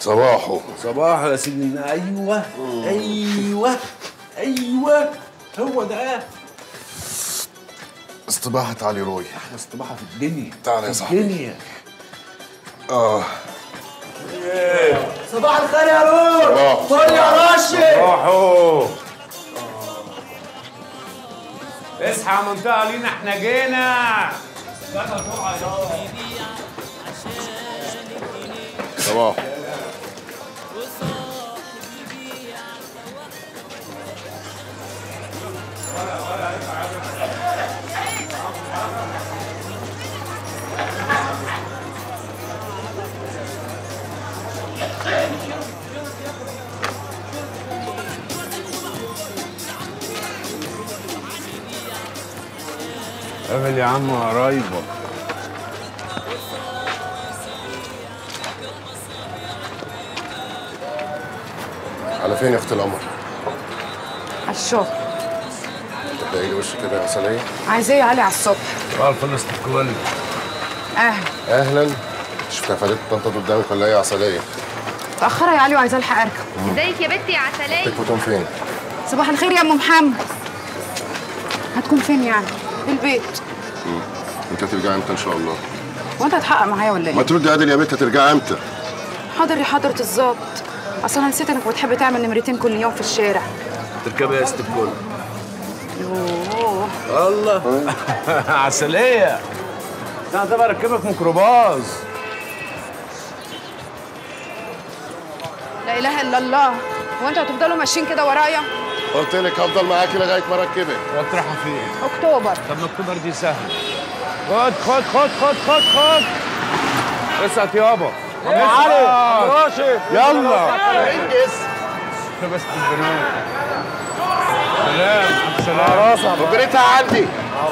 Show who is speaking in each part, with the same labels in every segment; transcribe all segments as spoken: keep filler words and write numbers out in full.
Speaker 1: صباحو
Speaker 2: صباحو يا سيدي. ايوه ايوه ايوه هو ده
Speaker 1: استباحة علي روي.
Speaker 2: احلى استباحه في الدنيا.
Speaker 1: تعال يا صاحبي.
Speaker 2: الدنيا.
Speaker 1: اه
Speaker 3: صباح الخير يا روح.
Speaker 1: صباح
Speaker 3: فل يا راشد.
Speaker 2: صباحو. اصحى يا منطقه لينا، احنا جينا.
Speaker 1: صباح.
Speaker 2: قابل يا عم قرايبك.
Speaker 1: على فين يا اخت القمر؟
Speaker 4: على الشغل.
Speaker 1: تلاقي لي وش كده يا عسلية؟
Speaker 4: عايزاه يا علي على الصبح.
Speaker 2: اه الفل استقبالي.
Speaker 4: اهلا.
Speaker 1: اهلا. شفتها فادت طنطا قدامك ولا ايه يا عسلية؟
Speaker 4: متأخرة يا علي وعايزة الحق اركب.
Speaker 5: ازيك يا بنتي يا عسلية؟
Speaker 1: تكفتهم فين؟
Speaker 4: صباح الخير يا ام محمد. هتكون فين يعني؟ في البيت.
Speaker 1: امم انت هترجعي امتى ان شاء الله؟
Speaker 4: وانت هتحقق معايا ولا ايه؟
Speaker 1: ما تردي عادل يا بنت، هترجعي امتى؟
Speaker 4: حاضر يا حضرة الظابط. اصل انا نسيت انك بتحب تعمل نمرتين كل يوم في الشارع.
Speaker 2: تركبي يا ست الكل.
Speaker 4: يوه
Speaker 2: الله. عسلية. انا طبعا اركبك ميكروباص.
Speaker 4: لا اله الا الله. هو انتوا هتفضلوا ماشيين كده ورايا؟
Speaker 1: قلت لك هفضل معاكي لغايه ما اركبك.
Speaker 2: وتروحوا فين؟
Speaker 4: اكتوبر.
Speaker 2: طب ما اكتوبر دي سهله. خد خد خد خد خد خد. اسعد يابا. ابو علي. ابو راشد. يلا.
Speaker 1: انجز.
Speaker 2: بس البنات. سلام. سلام. راسها.
Speaker 1: وجريتها عندي.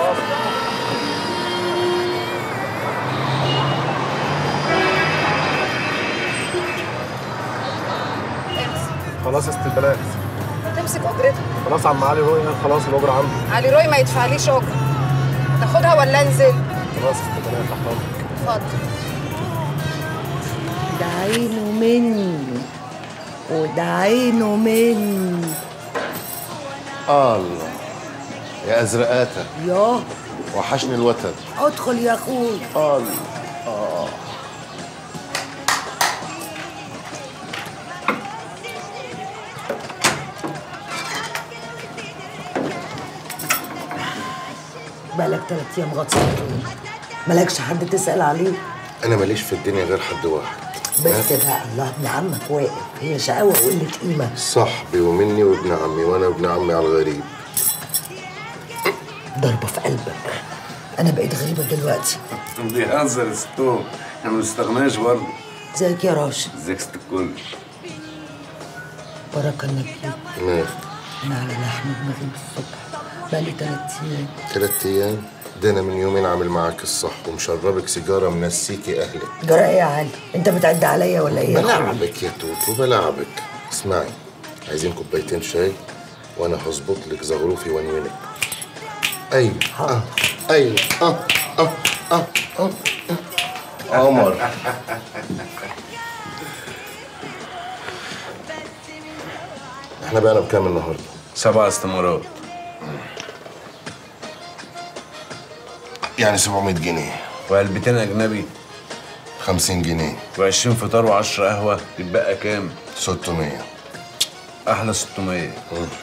Speaker 6: خلاص يا ست البنات.
Speaker 4: تمسك اجرتها.
Speaker 6: خلاص عم علي روي خلاص الاجره عنده.
Speaker 4: علي روي ما يدفعليش اجره. تاخدها ولا انزل؟
Speaker 6: خلاص يا ست البنات تحت امرك.
Speaker 4: اتفضل.
Speaker 3: ده عينه مني وده عينه مني.
Speaker 1: الله يا ازرقاته.
Speaker 3: ياه
Speaker 1: وحشني الوتد.
Speaker 3: ادخل يا اخوي.
Speaker 1: الله. اه
Speaker 3: بقالك تلات ايام غطسان، مالكش حد تسأل عليه؟
Speaker 1: انا ماليش في الدنيا غير حد واحد.
Speaker 3: بس بقى الله ابن عمك واقف، هي شقاوة وقلة قيمة.
Speaker 1: صاحبي ومني وابن عمي وانا ابن عمي على الغريب.
Speaker 3: ضربة في قلبك. انا بقيت غريبة دلوقتي.
Speaker 2: بيهزر يا ستوم، احنا ما بنستغناش برضه.
Speaker 3: ازيك يا راشد؟
Speaker 2: ازيك ست الكل؟
Speaker 3: بركة انك جيت.
Speaker 1: مال؟
Speaker 3: انا على لحم دماغي بالصبح بقالي تلات ايام.
Speaker 1: تلات ايام؟ ده انا من يومين عامل معاك الصح ومشربك سيجاره منسيكي اهلك.
Speaker 3: جرى ايه يا علي؟ انت بتعد عليا ولا ايه؟
Speaker 1: بلعبك يا توت وبلعبك. اسمعي، عايزين كوبايتين شاي وانا هظبط لك زغروفي وانونك. ايوه اه ايوه اه اه اه اه قمر. احنا بقينا بكام النهارده؟
Speaker 2: سبع استمارات.
Speaker 1: يعني سبعمية جنيه.
Speaker 2: وعلبتين اجنبي.
Speaker 1: خمسين جنيه.
Speaker 2: وعشرين فطار وعشرة قهوه، يتبقى كام؟
Speaker 1: ستمية.
Speaker 2: احلى ستمية.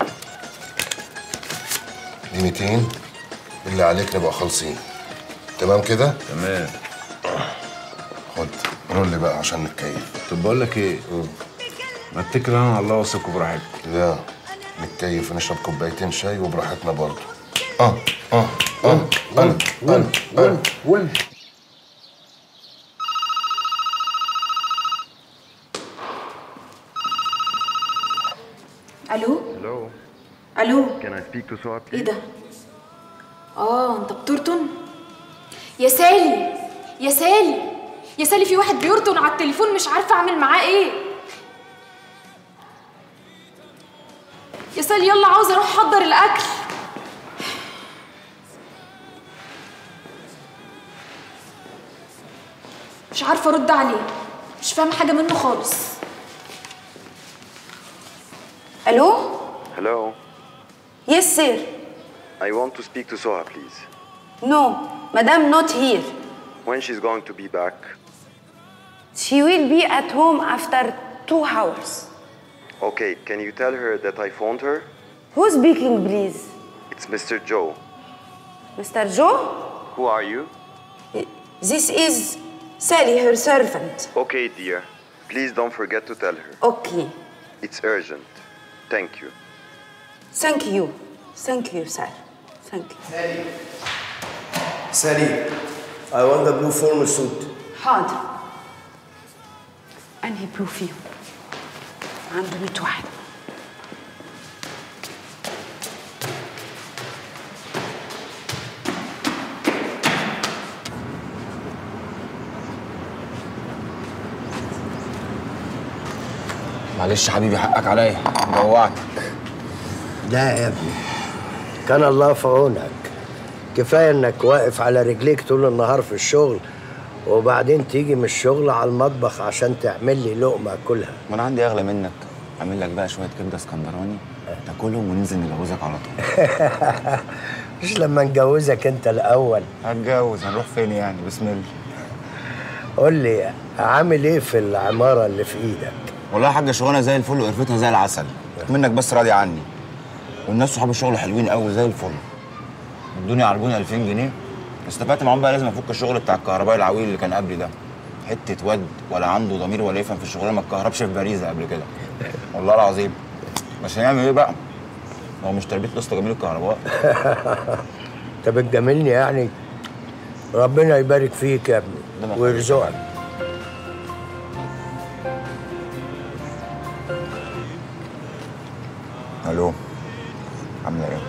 Speaker 1: دي ميتين اللي عليك نبقى خالصين. تمام كده؟
Speaker 2: تمام.
Speaker 1: خد رول بقى عشان نتكيف.
Speaker 2: طب بقول لك ايه؟ ما اتكل انا على الله واسيبكم براحتكم.
Speaker 1: لا نتكيف ونشرب كوبايتين شاي وبراحتنا برضه. اه اه اه انا انا انا
Speaker 2: ون.
Speaker 4: الو.
Speaker 7: Hello.
Speaker 4: الو.
Speaker 7: Can I speak to Suad?
Speaker 4: ايه ده؟ اه انت بترطن؟ يا سالي يا سالي يا سالي، في واحد بيرطن على التليفون مش عارفه اعمل معاه ايه. يا سالي يلا عاوزه اروح احضر الاكل. مش عارفه ارد عليه، مش فاهمه حاجه منه خالص.
Speaker 5: Hello?
Speaker 7: Hello.
Speaker 5: Yes, sir.
Speaker 7: I want to speak to Soha, please.
Speaker 5: No, Madame not here.
Speaker 7: When she's going to be back?
Speaker 5: She will be at home after two hours.
Speaker 7: Okay, can you tell her that I phoned her?
Speaker 5: Who's speaking, please?
Speaker 7: It's Mister Joe.
Speaker 5: Mister Joe?
Speaker 7: Who are you?
Speaker 5: This is Sally, her servant.
Speaker 7: Okay, dear. Please don't forget to tell her.
Speaker 5: Okay.
Speaker 7: It's urgent. Thank you.
Speaker 5: Thank you. Thank you, sir. Thank you.
Speaker 8: Sally. Sally, I want the blue formal suit.
Speaker 5: حاضر. أنهي بلو فيهم؟ عنده مية واحد.
Speaker 2: معلش حبيبي حقك عليا جوعتك.
Speaker 9: لا يا ابني، كان الله في عونك. كفايه انك واقف على رجليك طول النهار في الشغل وبعدين تيجي من الشغل على المطبخ عشان تعمل لي لقمه اكلها.
Speaker 2: ما انا عندي اغلى منك، اعمل لك بقى شويه كبده اسكندراني تاكلهم وننزل نجوزك على طول.
Speaker 9: مش لما نجوزك انت الاول؟
Speaker 2: هتجوز هنروح فين يعني؟ بسم الله.
Speaker 9: قول لي عامل ايه في العماره اللي في ايدك؟
Speaker 2: والله يا حاجه شغلانه زي الفل وقرفتها زي العسل، منك بس راضي عني. والناس صحاب الشغل حلوين قوي زي الفل. ادوني عربوني ألفين جنيه، استفدت معاهم بقى. لازم افك الشغل بتاع الكهربائي العويل اللي كان قبلي ده. حته واد ولا عنده ضمير ولا يفهم في الشغلانه، ما اتكهربش في باريزه قبل كده والله العظيم. بس هنعمل ايه بقى؟ هو مش تربيه قسط جميل الكهرباء.
Speaker 9: انت بتجاملني يعني؟ ربنا يبارك فيك يا ابني ويرزقك.
Speaker 2: الو، عامله ايه؟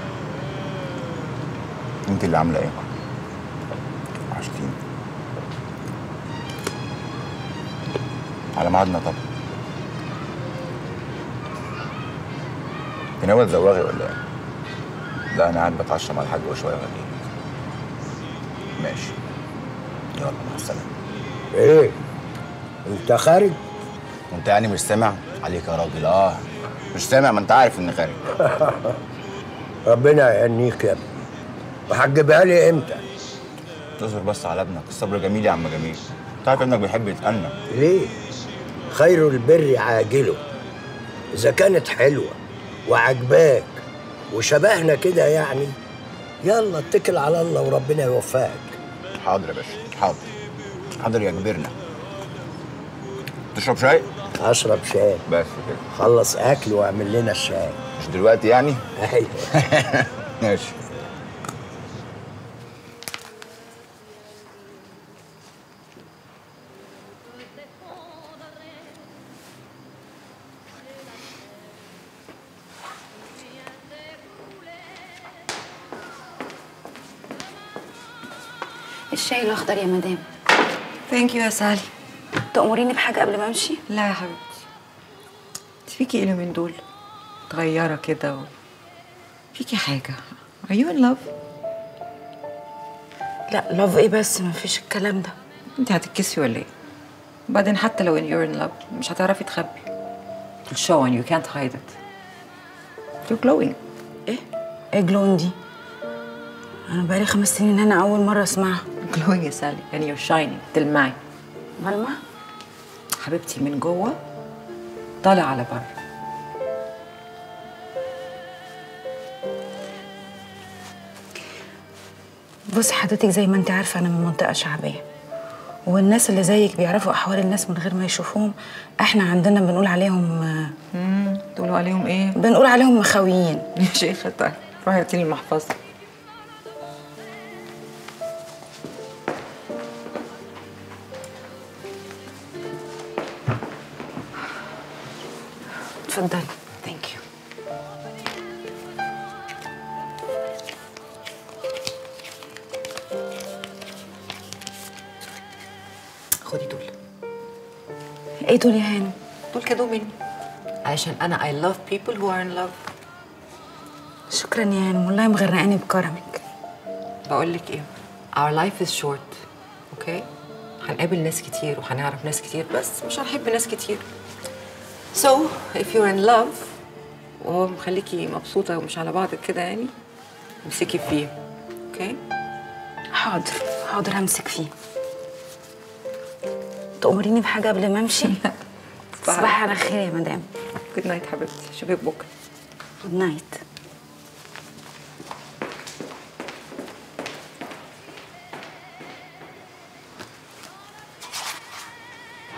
Speaker 2: انت اللي عامله ايه؟ وحشتيني. على ميعادنا طبعا. انت ناويه تزوغي ولا ايه؟ لا انا قاعد بتعشى مع الحاج وشويه وهجيلك. ماشي، يلا مع السلامه.
Speaker 9: ايه؟ انت خارج؟
Speaker 2: وانت يعني مش سامع؟ عليك يا راجل. اه مش سامع، ما انت عارف اني خارج.
Speaker 9: ربنا يهنيك يا ابني. وهتجيبها لي امتى؟
Speaker 2: تصبر بس على ابنك، الصبر جميل يا عم جميل. انت عارف ابنك بيحب يتأنى.
Speaker 9: ليه؟ خير البر عاجله. اذا كانت حلوه وعجباك وشبهنا كده يعني، يلا اتكل على الله وربنا يوفقك.
Speaker 2: حاضر يا باشا، حاضر حاضر يا كبرنا. تشرب شاي؟
Speaker 9: اشرب شاي.
Speaker 2: بس كده.
Speaker 9: خلص اكل واعمل لنا الشاي.
Speaker 2: مش دلوقتي يعني؟
Speaker 9: ايوه.
Speaker 2: ماشي.
Speaker 5: الشاي الأخضر يا مدام.
Speaker 10: ثانك يو يا سالي.
Speaker 5: تأمريني بحاجة قبل ما أمشي؟
Speaker 10: لا يا حبيبتي، فيكي إيه من دول؟ متغيرة كده و... فيكي حاجة. Are you in love؟
Speaker 5: لا لاف إيه بس، مفيش الكلام ده.
Speaker 10: أنت هتتكسفي ولا إيه؟ وبعدين حتى لو in you're in love مش هتعرفي تخبي. It'll show and you can't hide it. You're glowing.
Speaker 5: إيه؟ إيه glowing دي؟ أنا بقالي خمس سنين هنا أول مرة أسمعها.
Speaker 10: glowing يا سالي يعني you're shining، تلمعي.
Speaker 5: ملمع؟
Speaker 10: حبيبتي من جوه طالع على بره.
Speaker 5: بصي حضرتك، زي ما انت عارفه انا من منطقه شعبيه، والناس اللي زيك بيعرفوا احوال الناس من غير ما يشوفوهم. احنا عندنا بنقول عليهم
Speaker 10: امم تقولوا عليهم ايه؟
Speaker 5: بنقول عليهم مخاويين.
Speaker 10: يا شيخه طيب روحي هاتي لي المحفظه.
Speaker 5: اتفضلي. ثانك يو.
Speaker 10: خدي دول.
Speaker 5: ايه دول يا هانم؟
Speaker 10: دول كادو مني عشان انا I love people who are in love.
Speaker 5: شكرا يا هانم، والله مغرقاني بكرمك.
Speaker 10: بقول لك ايه، our life is short، اوكي؟ هنقابل ناس كتير وهنعرف ناس كتير، بس مش هنحب ناس كتير. So if you're in love وهو مخليكي مبسوطه ومش على بعضك كده يعني، امسكي فيه. اوكي؟
Speaker 5: حاضر حاضر همسك فيه. تأمريني بحاجه قبل ما امشي؟ صباح على خير يا مدام.
Speaker 10: جود نايت حبيبتي، اشوفك بكره.
Speaker 5: جود نايت.